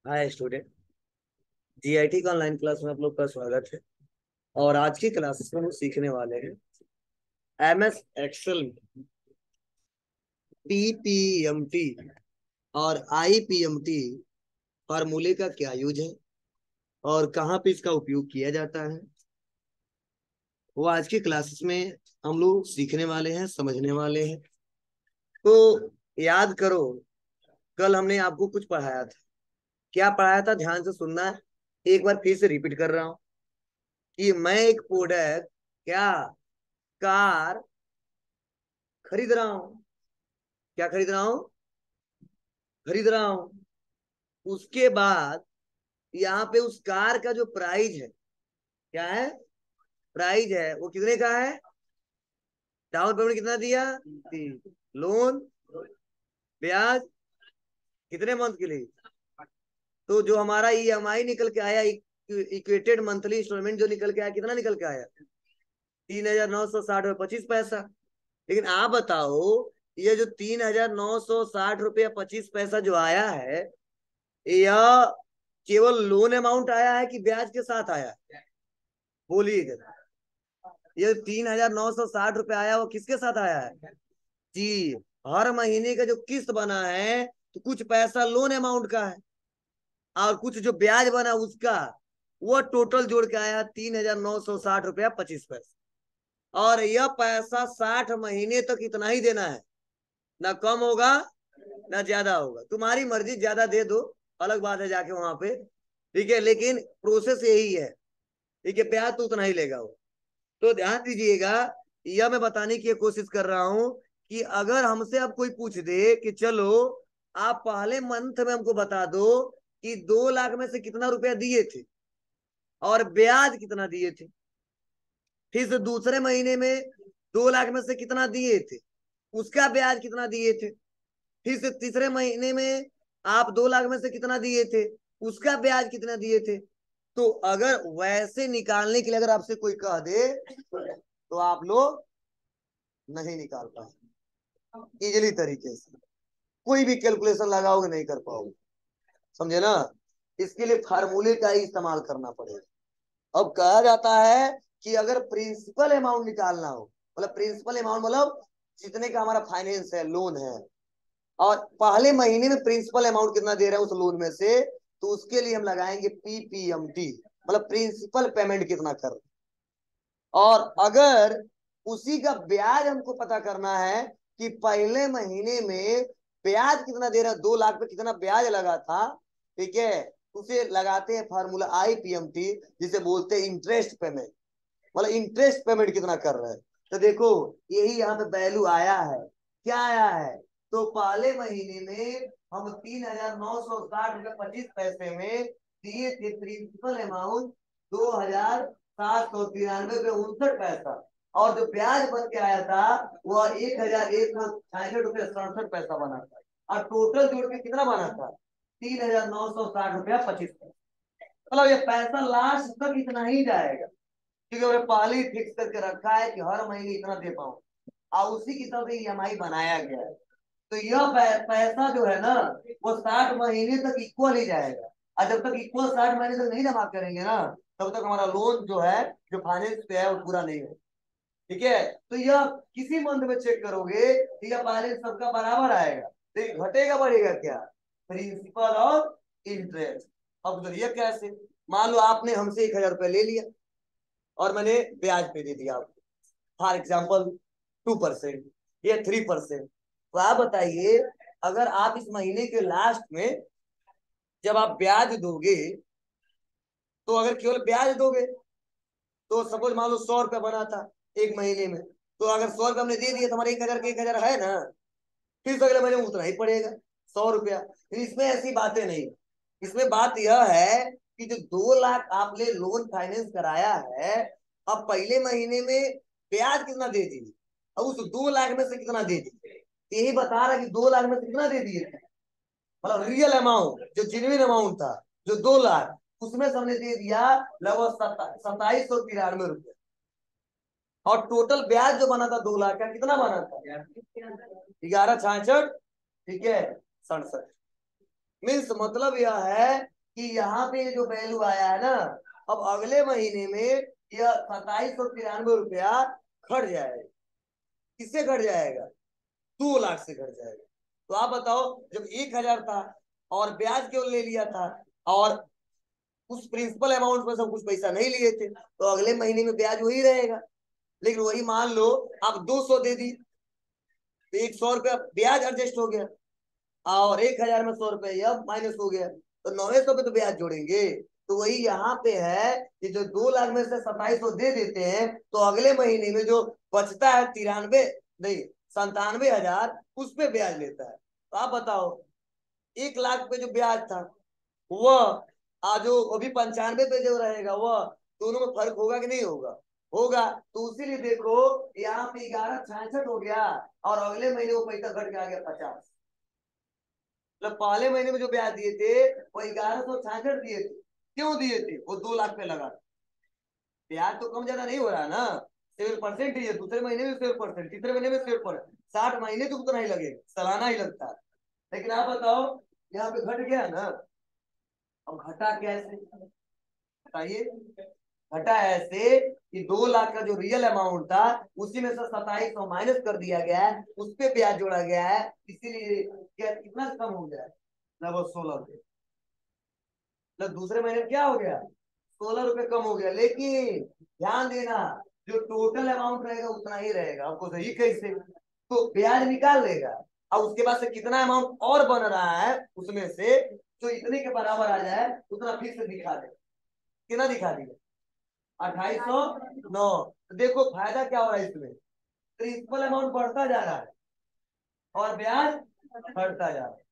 हाय student. GIT का online class में आप लोग का स्वागत है। और आज की क्लासेस में हम सीखने वाले हैं एमएस एक्सेल में पीपीएमटी और आईपीएमटी फार्मूले का क्या यूज है और कहाँ पे इसका उपयोग किया जाता है, वो आज की क्लासेस में हम लोग सीखने वाले हैं, समझने वाले हैं। तो याद करो, कल हमने आपको कुछ पढ़ाया था। क्या पढ़ाया था, ध्यान से सुनना है। एक बार फिर से रिपीट कर रहा हूँ कि मैं एक प्रोडक्ट, क्या, कार खरीद रहा हूँ। क्या खरीद रहा हूँ? खरीद रहा हूँ। उसके बाद यहाँ पे उस कार का जो प्राइस है, क्या है? प्राइस है, वो कितने का है? डाउन पेमेंट कितना दिया? 3। लोन, ब्याज कितने मंथ के लिए? तो जो हमारा ईएमआई निकल के आया, इक्वेटेड मंथली इंस्टॉलमेंट जो निकल के आया, कितना निकल के आया? 3,960 रुपये 25 पैसा। लेकिन आप बताओ, ये जो 3,960 रुपया 25 पैसा जो आया है, यह केवल लोन अमाउंट आया है कि ब्याज के साथ आया है? बोलिए जरा। ये 3,960 रुपया आया, वो किसके साथ आया है जी? हर महीने का जो किस्त बना है, तो कुछ पैसा लोन अमाउंट का है और कुछ जो ब्याज बना उसका, वो टोटल जोड़ के आया 3,960 रुपया 25 पैसा। और यह पैसा 60 महीने तक इतना ही देना है, ना कम होगा ना ज्यादा होगा। तुम्हारी मर्जी, ज्यादा दे दो अलग बात है जाके वहां पे, ठीक है, लेकिन प्रोसेस यही है। ठीक है, ब्याज तो उतना ही लेगा वो। तो ध्यान दीजिएगा, यह मैं बताने की कोशिश कर रहा हूं कि अगर हमसे अब कोई पूछ दे कि चलो आप पहले मंथ में हमको बता दो कि 2 लाख में से कितना रुपया दिए थे और ब्याज कितना दिए थे, फिर से दूसरे महीने में 2 लाख में से कितना दिए थे, उसका ब्याज कितना दिए थे, फिर से तीसरे महीने में आप 2 लाख में से कितना दिए थे, उसका ब्याज कितना दिए थे। तो अगर वैसे निकालने के लिए अगर आपसे कोई कह दे, तो आप लोग नहीं निकाल पाए इजिली तरीके से। कोई भी कैलकुलेशन लगाओगे नहीं कर पाओगे, समझे ना? इसके लिए फार्मूले का ही इस्तेमाल करना पड़ेगा। अब कहा जाता है कि अगर प्रिंसिपल अमाउंट निकालना हो, मतलब प्रिंसिपल अमाउंट मतलब जितने का हमारा फाइनेंस है, लोन है, और पहले महीने में प्रिंसिपल अमाउंट कितना दे रहे हैं उस लोन में से, तो उसके लिए हम लगाएंगे पीपीएमटी, मतलब प्रिंसिपल पेमेंट कितना कर रहे हैं। और अगर उसी का ब्याज हमको पता करना है कि पहले महीने में ब्याज कितना दे रहा है, 2 लाख पे कितना ब्याज लगा था, ठीक है, उसे लगाते हैं फार्मूला आईपीएमटी, जिसे बोलते हैं इंटरेस्ट पेमेंट, मतलब इंटरेस्ट पेमेंट कितना कर रहे हैं। तो देखो, यही यहाँ पे वैल्यू आया है। क्या आया है? तो पहले महीने में हम 3,960 रुपये 25 पैसे में दिए थे प्रिंसिपल अमाउंट 2,793 रुपये 59 पैसा, और जो ब्याज बन के आया था वह 1,166 रुपये 67 पैसा बना था। और टोटल जोड़ के कितना बना था? 3,960 रुपया 25 पैसा। मतलब ये पैसा लास्ट तक इतना ही जाएगा, क्योंकि मैंने पहले ही फिक्स करके रखा है कि हर महीने इतना दे पाऊँ, और उसी की हिसाब से ईएमआई बनाया गया है। तो यह पैसा जो है ना, वो 60 महीने तक इक्वल ही जाएगा। और जब तक इक्वल 60 महीने तक नहीं जमा करेंगे ना, तब तक हमारा लोन जो है, जो फाइनेंस पे है, वो पूरा नहीं हो। ठीक है, तो यह किसी मंथ में चेक करोगे तो यह बैलेंस सबका बराबर आएगा। तो ये घटेगा बढ़ेगा क्या? प्रिंसिपल और इंटरेस्ट। अब बताइए कैसे? मान लो आपने हमसे 1,000 रुपये ले लिया और मैंने ब्याज पे दे दिया आपको, फॉर एग्जाम्पल 2% या 3%। तो आप बताइए, अगर आप इस महीने के लास्ट में जब आप ब्याज दोगे, तो अगर केवल ब्याज दोगे, तो सपोज मान लो 100 रुपया बना था एक महीने में, तो अगर 100 रुपया हमने दे दिया तो हमारे 1,000 के 1,000 है ना, फिर तो अगले महीने में उतना ही पड़ेगा, 100 रुपया। इसमें ऐसी बातें नहीं। इसमें बात यह है कि जो 2 लाख आपने लोन फाइनेंस कराया है, अब पहले महीने में ब्याज कितना दे दीजिए और उस 2 लाख में से कितना दे दीजिए। यही बता रहा कि 2 लाख में से कितना दे दिए थे, मतलब रियल अमाउंट जो जेन्युइन अमाउंट था, जो 2 लाख, उसमें से हमने दे दिया लगभग 2,793 रुपये। और टोटल ब्याज जो बना था 2 लाख का, कितना बना था? 11,66, ठीक है, 67। मीन्स मतलब यह है कि यहाँ पे जो वैल्यू आया है ना, अब अगले महीने में यह 2793 रुपया घट जाएगा। किससे घट जाएगा? 2 लाख से घट जाएगा। तो आप बताओ, जब 1,000 था और ब्याज केवल ले लिया था और उस प्रिंसिपल अमाउंट में सब कुछ पैसा नहीं लिए थे, तो अगले महीने में ब्याज वही रहेगा। लेकिन वही मान लो आप 200 दे दी तो 100 रुपया ब्याज एडजस्ट हो गया और 1,000 में 100 रुपये अब माइनस हो गया, तो 900 पे तो ब्याज जोड़ेंगे। तो वही यहाँ पे है कि जो 2 लाख में से 2700 दे देते हैं, तो अगले महीने में जो बचता है 93 नहीं 97,000 उस पे ब्याज लेता है। तो आप बताओ, 1 लाख पे जो ब्याज था वह आज जो अभी 95 पे जो रहेगा वह दोनों में फर्क होगा कि नहीं होगा? होगा। तो इसीलिए देखो यहाँ पे 1166 हो गया और अगले महीने वो पैसा घट के आ गया 50। मतलब पहले महीने में जो ब्याज दिए थे वो 1166 दिए थे। क्यों दिए थे? वो 2 लाख पे लगा। ब्याज तो कम ज्यादा नहीं हो रहा ना, 7% ही है। दूसरे महीने में 7%, तीसरे महीने में 7%, 60 महीने तो उतना ही लगेगा, सालाना ही लगता है। लेकिन आप बताओ यहाँ पे घट गया ना। अब घटा कैसे बताइए? घटा ऐसे कि 2 लाख का जो रियल अमाउंट था उसी में से 2700 माइनस कर दिया गया है, उस पे ब्याज जोड़ा गया है, इसीलिए क्या कितना कम हो गया? लगभग 16 रुपये। मतलब दूसरे महीने में क्या हो गया? 16 रुपये कम हो गया। लेकिन ध्यान देना, जो टोटल अमाउंट रहेगा उतना ही रहेगा। आपको सही कैसे? तो ब्याज निकाल लेगा और उसके बाद से कितना अमाउंट और बन रहा है उसमें से जो इतने के बराबर आ जाए उतना फिर से दिखा दे। कितना दिखा दिया? 2809। तो देखो फायदा क्या हो रहा है इसमें? प्रिंसिपल अमाउंट बढ़ता जा रहा है और ब्याज बढ़ता जा रहा है।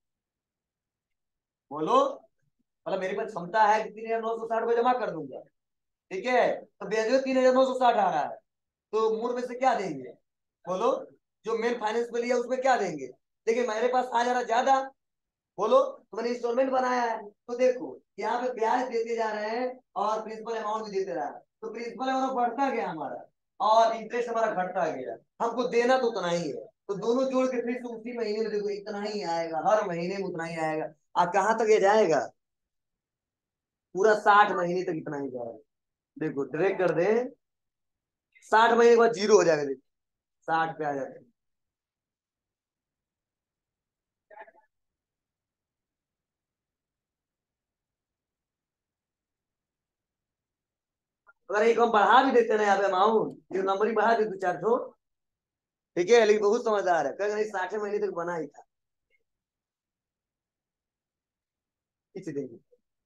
बोलो, मतलब मेरे पास क्षमता है कि 3,960 को जमा कर दूंगा, ठीक है? तो ब्याज 3,960 आ रहा है, तो मूल में से क्या देंगे? बोलो, जो मेन फाइनेंस में लिया उसमें क्या देंगे? लेकिन मेरे पास आ जा रहा ज्यादा। बोलो, तो मैंने इंस्टॉलमेंट बनाया है, तो देखो यहाँ पे ब्याज देते जा रहे हैं और प्रिंसिपल अमाउंट भी देते रहा है, तो प्रिंसिपल अमाउंट बढ़ता गया हमारा और इंटरेस्ट हमारा घटता गया। हमको देना तो उतना ही है, तो दोनों जोड़ के फिर से उसी महीने में देखो इतना ही आएगा, हर महीने में उतना ही आएगा। आ कहाँ तक ये जाएगा? पूरा 60 महीने तक इतना ही जाएगा। देखो डायरेक्ट कर दे, 60 महीने के बाद जीरो हो जाएगा। देखो 60 पे आ जाता है। अगर एक हम बढ़ा भी देते ना यहाँ पे अमाउंट, ये नंबर ही बढ़ा दे 2-4 ठीक है, लेकिन बहुत समझदार है, कहेगा नहीं 60 महीने तक बना ही था, खींच देंगे।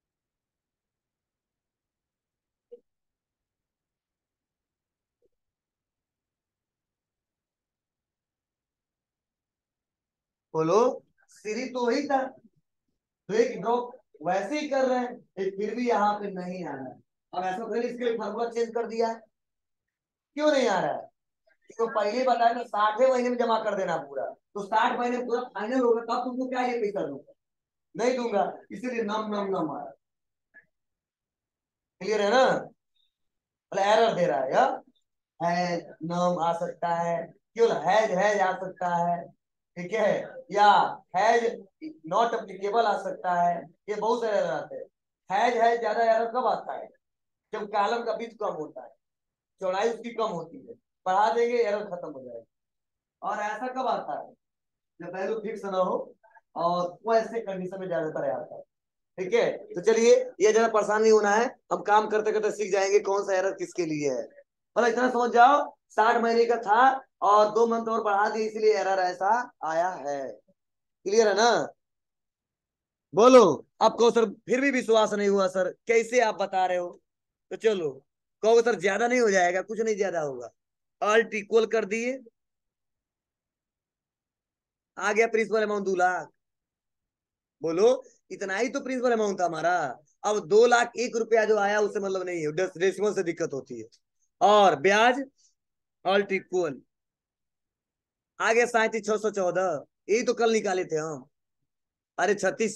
बोलो, सीरीज तो वही था, तो एक ड्रॉप वैसे ही कर रहे हैं, फिर भी यहाँ पे नहीं आ रहा है। अब ऐसा फिर इसके लिए फॉर्मूला चेंज कर दिया है। क्यों नहीं आ रहा है? तो पहले बताया था 60 महीने में जमा कर देना पूरा, तो 60 महीने पूरा फाइनल होगा तब तुमको क्या ये पैसा दूंगा? नहीं दूंगा, इसीलिए नम नम नम आ रहा है। क्लियर है ना? मतलब एरर दे रहा है या हैज नम आ सकता है, केवल हैज हैज आ सकता है, ठीक है, या हैज नॉट अप्लीकेबल आ सकता है। ये बहुत सारे एरर आते हैं। हैज हैज ज्यादा एरर कब आता है? जब कॉलम का बीच कम होता है, चौड़ाई उसकी कम होती है, बढ़ा देंगे एरर खत्म हो जाएगा। और ऐसा कब आता है? जब वैल्यू फिक्स ना हो और वो ऐसे कंडीशन में ज्यादातर आता है। ठीक है, तो चलिए ये जरा परेशान नहीं होना है, हम काम करते करते सीख जाएंगे कौन सा एरर किसके लिए है। मतलब इतना समझ जाओ, 60 महीने का था और 2 मंथ और बढ़ा दिए इसलिए एरर ऐसा आया है। क्लियर है ना? बोलो। आपको सर फिर भी विश्वास नहीं हुआ सर, कैसे आप बता रहे हो? तो चलो कहो सर ज्यादा नहीं हो जाएगा, कुछ नहीं ज्यादा होगा। अल्ट इक्वल कर दिए, आ गया प्रिंसिपल अमाउंट 2 लाख। बोलो, इतना ही तो प्रिंसिपल अमाउंट था हमारा। अब 2,01,000 जो आया उससे मतलब नहीं है, डेसिमल से दिक्कत होती है। और ब्याज ऑल्ट इक्वल आ गया 37,614, यही तो कल निकाले थे हम। अरे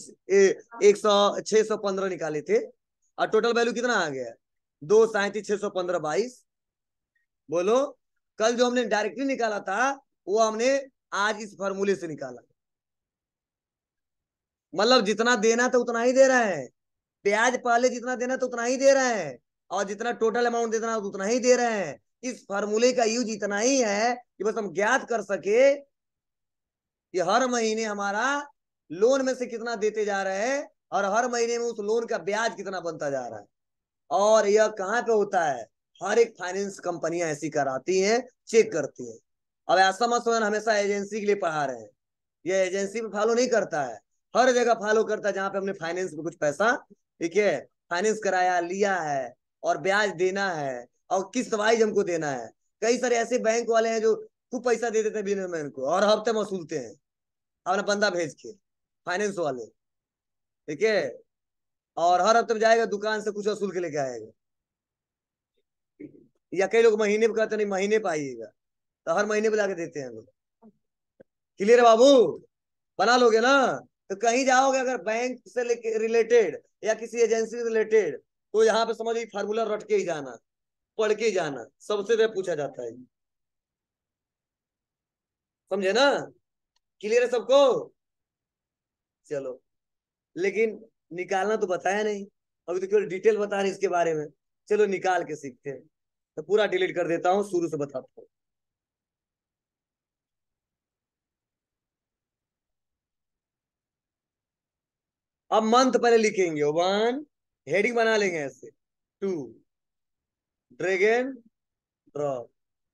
615 निकाले थे और टोटल वैल्यू कितना आ गया? 2 37,615 22। बोलो, कल जो हमने डायरेक्टली निकाला था वो हमने आज इस फॉर्मूले से निकाला। मतलब जितना देना था उतना ही दे रहा है। ब्याज पहले जितना देना तो उतना ही दे रहे हैं, और जितना टोटल अमाउंट देना है उतना ही दे रहे हैं। इस फार्मूले का यूज इतना ही है कि बस हम ज्ञात कर सके कि हर महीने हमारा लोन में से कितना देते जा रहे हैं, और हर महीने में उस लोन का ब्याज कितना बनता जा रहा है। और यह कहाँ पे होता है? हर एक फाइनेंस कंपनियां ऐसी कराती हैं, चेक करती हैं। अब ऐसा मत समझना हमेशा एजेंसी के लिए पढ़ा रहे हैं, ये एजेंसी पे फॉलो नहीं करता है, हर जगह फॉलो करता है जहां पे हमने फाइनेंस में कुछ पैसा, ठीक है, फाइनेंस कराया लिया है और ब्याज देना है और किस्त वाइज हमको देना है। कई सारे ऐसे बैंक वाले हैं जो खूब पैसा दे देते हैं बिजनेसमैन को और हफ्ते वसूलते हैं अपना बंदा भेज के, फाइनेंस वाले, ठीक है, और हर हफ्ते में जाएगा दुकान से कुछ वसूल के लेके आएगा। या कई लोग महीने पे कहते नहीं महीने पे आइएगा, तो हर महीने पे लाके देते हैं लोग। क्लियर है बाबू? बना लोगे ना? तो कहीं जाओगे अगर बैंक से रिलेटेड या किसी एजेंसी से रिलेटेड, तो यहाँ पे समझिए फार्मूला रट के ही जाना, पढ़ के ही जाना, सबसे वे पूछा जाता है। समझे ना? क्लियर है सबको? चलो, लेकिन निकालना तो बताया नहीं, अभी तो केवल डिटेल बता रहे इसके बारे में। चलो निकाल के सीखते हैं। तो पूरा डिलीट कर देता हूँ, शुरू से बताता हूँ। अब मंथ पहले लिखेंगे, वन, हेडिंग बना लेंगे ऐसे, टू, ड्रैग एंड ड्रॉप,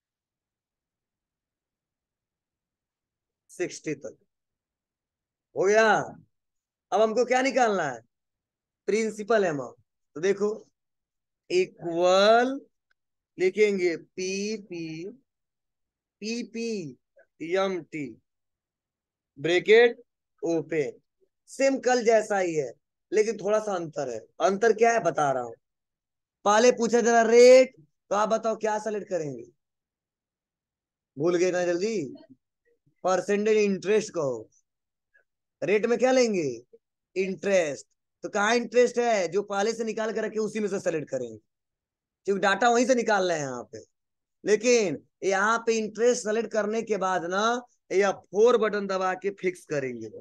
60 तक हो गया। अब हमको क्या निकालना है? Principal amount. तो देखो, इक्वल लिखेंगे P P P P M T, bracket open. Same कल जैसा ही है, लेकिन थोड़ा सा अंतर है। अंतर क्या है बता रहा हूं। पहले पूछा जरा रेट, तो आप बताओ क्या सेलेक्ट करेंगे? भूल गए ना जल्दी? परसेंटेज इंटरेस्ट कहो। रेट में क्या लेंगे? इंटरेस्ट। तो कहाँ इंटरेस्ट है? जो पहले से निकाल कर रखे उसी में से सेलेक्ट करेंगे, क्योंकि डाटा वहीं से निकाल रहे हैं यहाँ पे। लेकिन यहाँ पे इंटरेस्ट सेलेक्ट करने के बाद ना, या फोर बटन दबा के फिक्स करेंगे,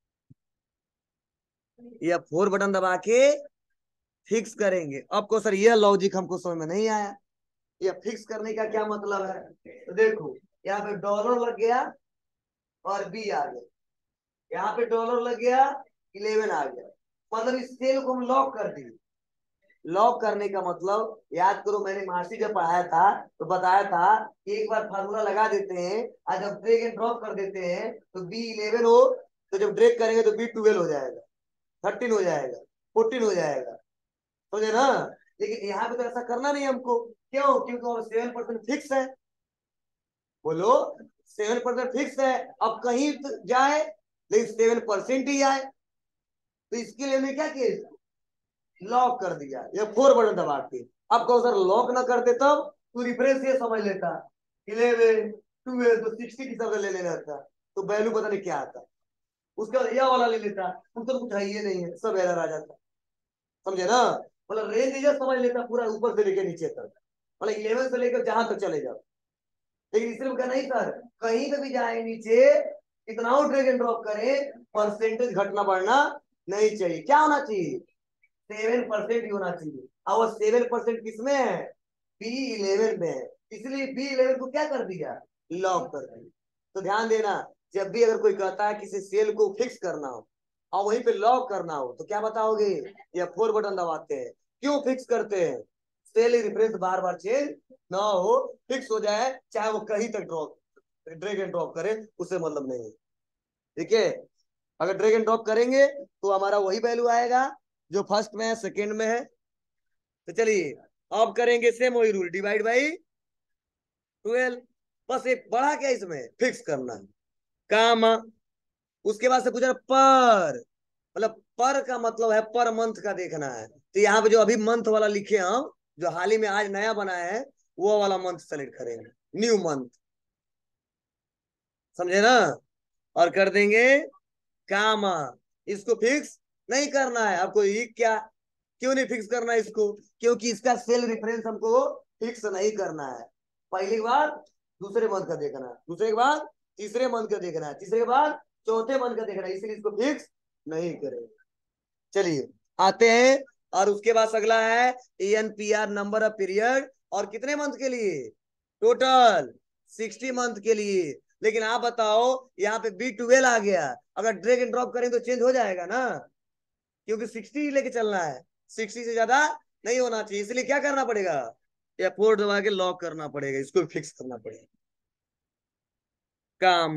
या फोर बटन दबा के फिक्स करेंगे। अब को सर यह लॉजिक हमको समझ में नहीं आया, ये फिक्स करने का क्या मतलब है? तो देखो, यहाँ पे डॉलर लग गया और बी आ गया, यहाँ पे डॉलर लग गया, 11 आ गया, मतलब इस सेल को हम लॉक कर दिए। लॉक करने का मतलब, याद करो मैंने मार्सी जब पढ़ाया था तो बताया था कि एक बार फार्मूला लगा देते हैं और जब ड्रैग एंड ड्रॉप कर देते हैं तो बी 11 हो, तो जब ड्रैग करेंगे तो बी 12 हो जाएगा, 13 हो जाएगा, 14 हो जाएगा। समझे ना? लेकिन यहाँ पे तो ऐसा करना नहीं हमको। क्यों? क्योंकि 7% फिक्स है। बोलो, 7% फिक्स है। अब कहीं तो जाए लेकिन 7% ही आए, तो इसके लिए हमने क्या किया? लॉक कर दिया, या फोर बटन दबा के। अब कहो सर लॉक ना करते तब तू रिफरेंस ये समझ लेता 11 12 तो 60 की तरह ले लेना था, तो वैल्यू पता नहीं क्या आता, उसका यह वाला ले लेता, तो कुछ है ये नहीं है, सब एरर आ जाता। समझे ना? मतलब रेंज ये समझ लेता पूरा ऊपर से लेके नीचे तक, मतलब 11 से लेकर जहां तक चले जाओ। लेकिन इसलिए क्या नहीं सर, कहीं पे भी जाए नीचे, इतना ड्रैग एंड ड्रॉप करें, परसेंटेज घटना बढ़ना नहीं चाहिए। क्या होना चाहिए? 7% ही होना चाहिए। और वो 7% किसमें है? B11 में है। इसलिए B11 को क्या कर दिया? लॉक कर दिया। तो ध्यान देना, जब भी अगर कोई कहता है किसी सेल को फिक्स करना हो और वहीं पे लॉक करना हो, तो क्या बताओगे? या फोर बटन दबाते हैं। क्यों फिक्स करते हैं? सेल रेफरेंस बार बार चेंज ना हो, फिक्स हो जाए, चाहे वो कहीं तक ड्रॉप, ड्रैग एंड ड्रॉप करे, उससे मतलब नहीं है। ठीक है? अगर ड्रैग एंड ड्रॉप करेंगे तो हमारा वही वैल्यू आएगा जो फर्स्ट में है, सेकेंड में है। तो चलिए, अब करेंगे सेम वही रूल, डिवाइड बाई 12। बस एक बड़ा क्या इसमें फिक्स करना है, काम। उसके बाद से पूछा पर, मतलब पर का मतलब है पर मंथ का देखना है। तो यहाँ पे जो अभी मंथ वाला लिखे हम, जो हाल ही में आज नया बना है, वो वाला मंथ सेलेक्ट करेंगे, न्यू मंथ। समझे ना? और कर देंगे काम। इसको फिक्स नहीं करना है आपको। ये क्या, क्यों नहीं फिक्स करना है इसको? क्योंकि इसका सेल रेफरेंस हमको फिक्स नहीं करना है। पहली बार दूसरे मंथ का देखना है, दूसरे के बाद तीसरे मंथ का देखना है, तीसरे के बाद चौथे मंथ का देखना है, इसलिए इसको फिक्स नहीं करेंगे। चलिए आते हैं और उसके बाद अगला है ANPR, नंबर ऑफ पीरियड, और कितने मंथ के लिए, टोटल 60 मंथ के लिए। लेकिन आप बताओ यहाँ पे B12 आ गया, अगर ड्रैग एंड ड्रॉप करें तो चेंज हो जाएगा ना, क्योंकि 60 लेके चलना है, 60 से ज्यादा नहीं होना चाहिए। इसलिए क्या करना पड़ेगा, F4 दबा के लॉक करना पड़ेगा, इसको फिक्स करना पड़ेगा। काम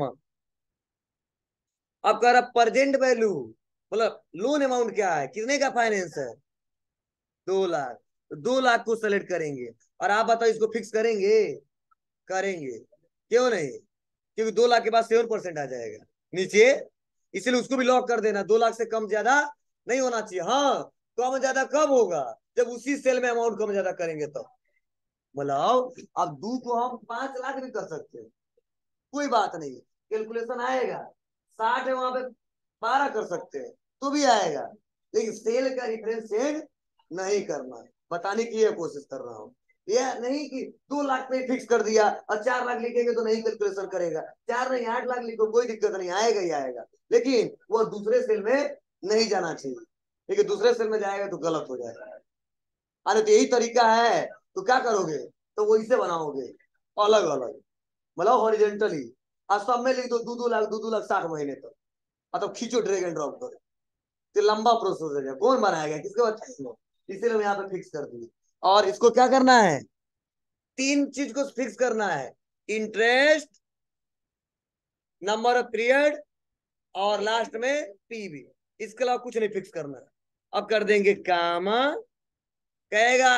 अब कह रहा प्रेजेंट वैल्यू, मतलब लोन अमाउंट क्या है, कितने का फाइनेंस है, 2 लाख। 2 लाख को सेलेक्ट करेंगे, और आप बताओ इसको फिक्स करेंगे, करेंगे, क्यों नहीं, क्योंकि 2 लाख के बाद 7% आ जाएगा नीचे, इसलिए उसको भी लॉक कर देना। 2 लाख से कम ज्यादा नहीं होना चाहिए। हाँ, कम ज्यादा कब होगा, जब उसी सेल में अमाउंट कम ज्यादा करेंगे तो। बोलाओ, अब 2 को हम 5 लाख भी कर सकते हैं, कोई बात नहीं, कैलकुलेशन आएगा। 60 है वहां पे 12 कर सकते हैं तो भी आएगा, लेकिन सेल का रिफरेंस चेंज नहीं करना, बताने की ये कोशिश कर रहा हूँ। यह नहीं कि 2 लाख पे फिक्स कर दिया और 4 लाख लिखेंगे तो नहीं कैलकुलेशन करेगा, 4 नहीं 8 लाख लिखो कोई दिक्कत नहीं, आएगा ही आएगा, लेकिन वो दूसरे सेल में नहीं जाना चाहिए, लेकिन दूसरे सेल में जाएगा तो गलत हो जाएगा। अरे तो यही तरीका है, तो क्या करोगे, तो वो इसे बनाओगे अलग अलग, मतलब हॉरिजेंटली, और सब में लिख दो 2-2 लाख, 2-2 लाख 60 महीने तक, मतलब खींचो ड्रैग एंड ड्रॉप करो, तो लंबा प्रोसेस है, कौन बनाएगा, किसके बाद टाइम हो, इसीलिए हम यहाँ पे फिक्स कर दिए। और इसको क्या करना है, 3 चीज को फिक्स करना है, इंटरेस्ट, नंबर ऑफ पीरियड, और लास्ट में PV, इसके अलावा कुछ नहीं फिक्स करना है। अब कर देंगे काम, कहेगा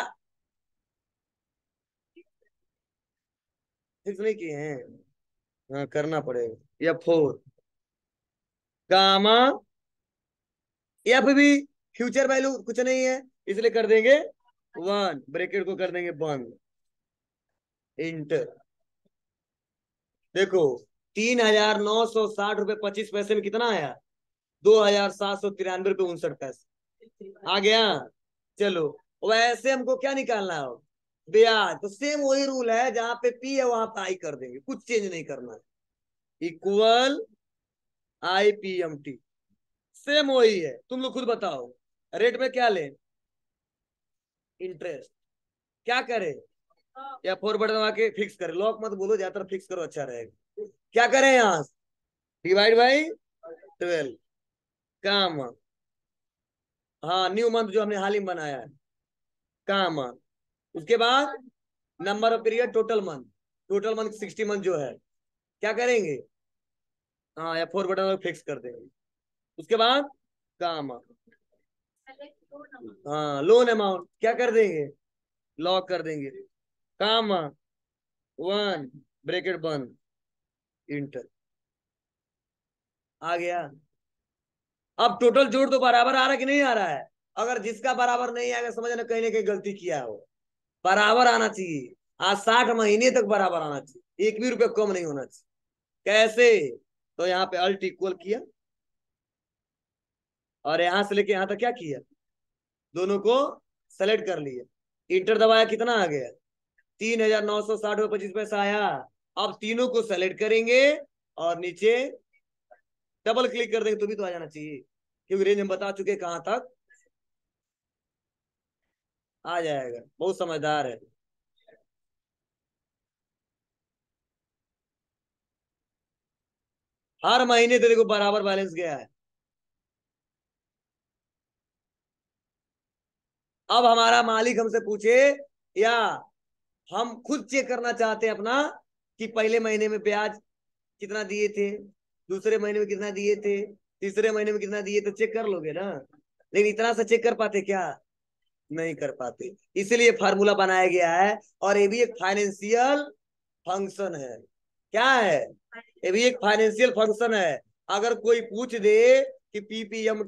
फिक्स नहीं किए हैं, हाँ करना पड़ेगा, या 4 गामा, या फिर भी फ्यूचर वैल्यू कुछ नहीं है, इसलिए कर देंगे 1, ब्रैकेट को कर देंगे बंद, इंटर। देखो 3,960 रुपये 25 पैसे में कितना आया, 2,793 रुपये 59 पैसे आ गया। चलो, वैसे हमको क्या निकालना है, ब्याज, तो सेम वही रूल है, जहां पे P है वहां पे I कर देंगे, कुछ चेंज नहीं करना है, इक्वल IPMT, सेम वही है। तुम लोग खुद बताओ रेट में क्या लें, इंटरेस्ट क्या करे, या फॉरवर्ड दबा के फिक्स करे, लॉक मत बोलो, ज्यादातर फिक्स करो अच्छा रहेगा। क्या करें यहाँ, डिवाइड बाई 12, काम, हाँ न्यू मंथ जो हमने हाल ही में बनाया है, काम, उसके बाद number of period, total month 60 month जो है, क्या करेंगे, हाँ या 4 बटन फिक्स कर देंगे। उसके बाद काम, हाँ लोन अमाउंट क्या कर देंगे, लॉक कर देंगे, काम 1, ब्रैकेट बंद, इंटर, आ गया। अब टोटल जोड़ तो बराबर आ रहा है कि नहीं आ रहा है, अगर जिसका बराबर नहीं आएगा समझना कहीं ना कहीं गलती किया हो, बराबर आना चाहिए, आज 60 महीने तक बराबर आना चाहिए, 1 भी रुपये कम नहीं होना चाहिए। कैसे, तो यहाँ पे अल्ट इक्वल किया, और यहां से लेके यहां तक क्या किया, दोनों को सेलेक्ट कर लिया, इंटर दबाया, कितना आ गया, 3,960 रुपये 25 पैसा आया। अब तीनों को सेलेक्ट करेंगे और नीचे डबल क्लिक कर देंगे तो भी तो आ जाना चाहिए, क्योंकि रेंज हम बता चुके कहां तक आ जाएगा, बहुत समझदार है। हर महीने तो देखो बराबर बैलेंस गया है। अब हमारा मालिक हमसे पूछे, या हम खुद चेक करना चाहते हैं अपना, कि पहले महीने में ब्याज कितना दिए थे, दूसरे महीने में कितना दिए थे, तीसरे महीने में कितना दिए, तो चेक कर लोगे ना, लेकिन इतना सा चेक कर पाते क्या, नहीं कर पाते, इसलिए फार्मूला बनाया गया है। और ये भी एक फाइनेंशियल फंक्शन है, क्या है, ये भी एक फाइनेंशियल फंक्शन है। अगर कोई पूछ दे कि PPM